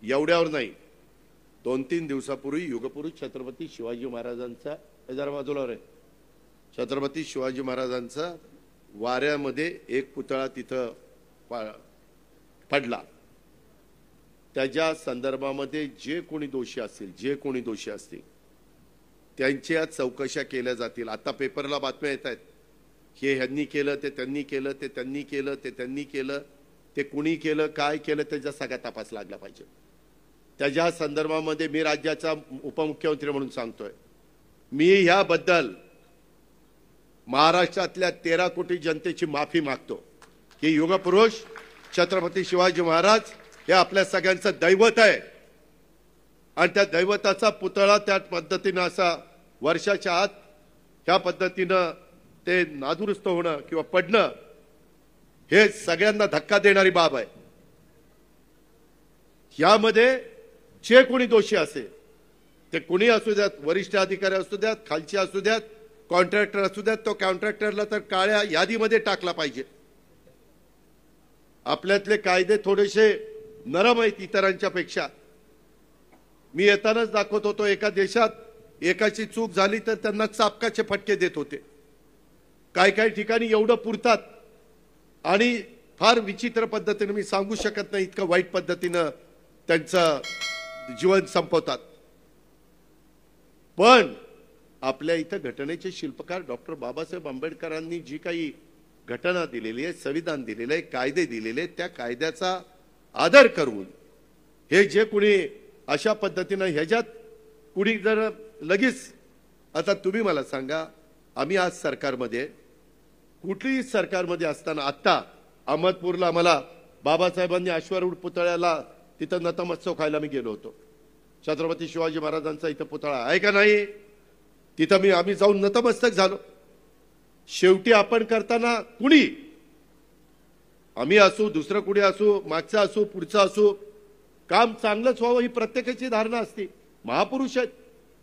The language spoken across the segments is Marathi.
एवढ्यावर नाही, 2-3 दिवसापूर्वी युगपुरुष छत्रपती शिवाजी महाराजांचा जरा बाजूला आहे, छत्रपती शिवाजी महाराजांचा वाऱ्यामध्ये एक पुतळा तिथं पडला। त्याच्या संदर्भामध्ये जे कोणी दोषी असतील त्यांच्या चौकशा केल्या जातील। आता पेपरला बातम्या येत आहेत, हे ह्यांनी केलं, ते त्यांनी केलं, ते त्यांनी केलं, ते त्यांनी केलं, ते कुणी केलं, काय केलं, त्याचा सगळा तपास लागला पाहिजे। त्याच्या संदर्भामध्ये मी राज्याचा उपमुख्यमंत्री म्हणून सांगतोय, मी ह्याबद्दल महाराष्ट्रातल्या 13 कोटी जनतेची माफी मागतो की युगपुरुष छत्रपती शिवाजी महाराज हे आपल्या सगळ्यांचं दैवत आहे आणि त्या दैवताचा पुतळा त्या पद्धतीने असा वर्षाच्या आत ह्या पद्धतीने ते नादुरुस्त होणं किंवा पडणं हे सगळ्यांना धक्का देणारी बाब आहे। यामध्ये जे कोणी दोषी असेल ते कोणी असू द्यात, वरिष्ठ अधिकारी असू द्यात, खालचे असू द्यात, कॉन्ट्रॅक्टर असू द्यात, तो कॉन्ट्रॅक्टरला तर काळ्या यादीमध्ये टाकला पाहिजे। आपल्यातले कायदे थोडेसे नरम आहेत इतरांच्या पेक्षा। मी येतानाच दाखवत होतो, एका देशात एकाची चूक झाली तर त्यांना चापकाचे फटके देत होते, काही ठिकाणी एवढं पुरतात आणि फार विचित्र पद्धतीने, मी सांगू शकत नाही इतकं वाईट पद्धतीने त्यांचं जीवन संपवतात। पण आपल्या इथं घटनेचे शिल्पकार डॉक्टर बाबासाहेब आंबेडकरांनी जी काही घटना दिलेली आहे, संविधान दिलेलं आहे, कायदे दिलेले आहेत, त्या कायद्याचा आदर करून हे जे कुणी अशा पद्धतीने ह्याच्यात कुणी जर लगेच, आता तुम्ही मला सांगा, आम्ही आज सरकारमध्ये, कुठलीही सरकारमध्ये असताना, आता अहमदपूरला आम्हाला बाबासाहेबांनी अश्वारूढ पुतळ्याला तिथं नतमस्तक व्हायला मी गेलो होतो। छत्रपती शिवाजी महाराजांचा इथं पुतळा आहे का नाही, तिथं आम्ही जाऊन नतमस्तक झालो। शेवटी आपण करताना कुणी, आम्ही असू, दुसरं कुणी असू, मागचा असू, पुढचा असू, काम चांगलंच व्हावं ही प्रत्येकाची धारणा असते। महापुरुष आहेत,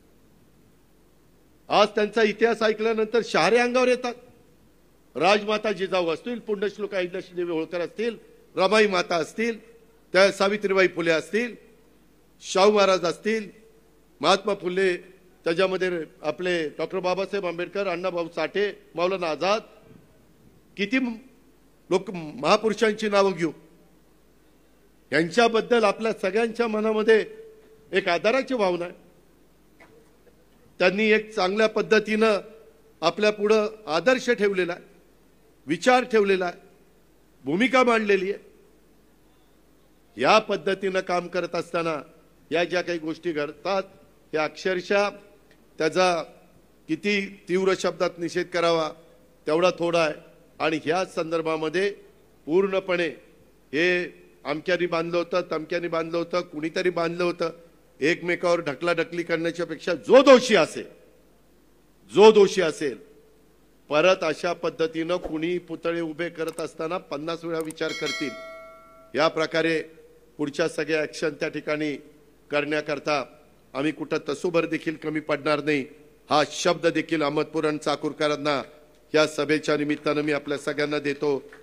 आज त्यांचा इतिहास ऐकल्यानंतर शहारे अंगावर येतात। राजमाता जिजाऊ असतील, पुण्यश्लोक अहिल्यादेवी होळकर असतील, रमाई माता असतील, त्या सावित्रीबाई फुले असतील, शाहू महाराज असतील, महात्मा फुले, त्याच्यामध्ये आपले डॉक्टर बाबासाहेब आंबेडकर, अण्णाभाऊ साठे, मौलाना आझाद, किती लोक महापुरुषांची नावं घेऊ। यांच्याबद्दल आपल्या सगळ्यांच्या मनामध्ये एक आदराची भावना आहे। त्यांनी एक चांगल्या पद्धतीने आपल्या पुढे आदर्श ठेवलेला आहे, विचार ठेवलेला आहे, भूमिका मांडलेली आहे। या पद्धतीने काम करत असताना या ज्या काही गोष्टी घडतात हे अक्षरशः त्याचा किती तीव्र शब्दात निषेध करावा तेवढा थोडा आहे। आणि ह्या संदर्भामध्ये पूर्णपणे हे अमक्यानी बांधलं होतं, तमक्यानी बांधलं होतं, कुणीतरी बांधलं होतं, एकमेकावर ढकलाढकली करण्याच्या पेक्षा जो दोषी असेल परत अशा पद्धतीने कुणी पुतळे उभे करत असताना 50 वेळा विचार करतील। या प्रकारे पुढच्या सगळ्या ऍक्शन त्या ठिकाणी करण्याकरता आम्ही कुठं तसूभर देखील कमी पडणार नाही, हा शब्द देखील अहमदपूर आणि चाकूरकरांना या सभेच्या निमित्तानं मी आपल्या सगळ्यांना देतो।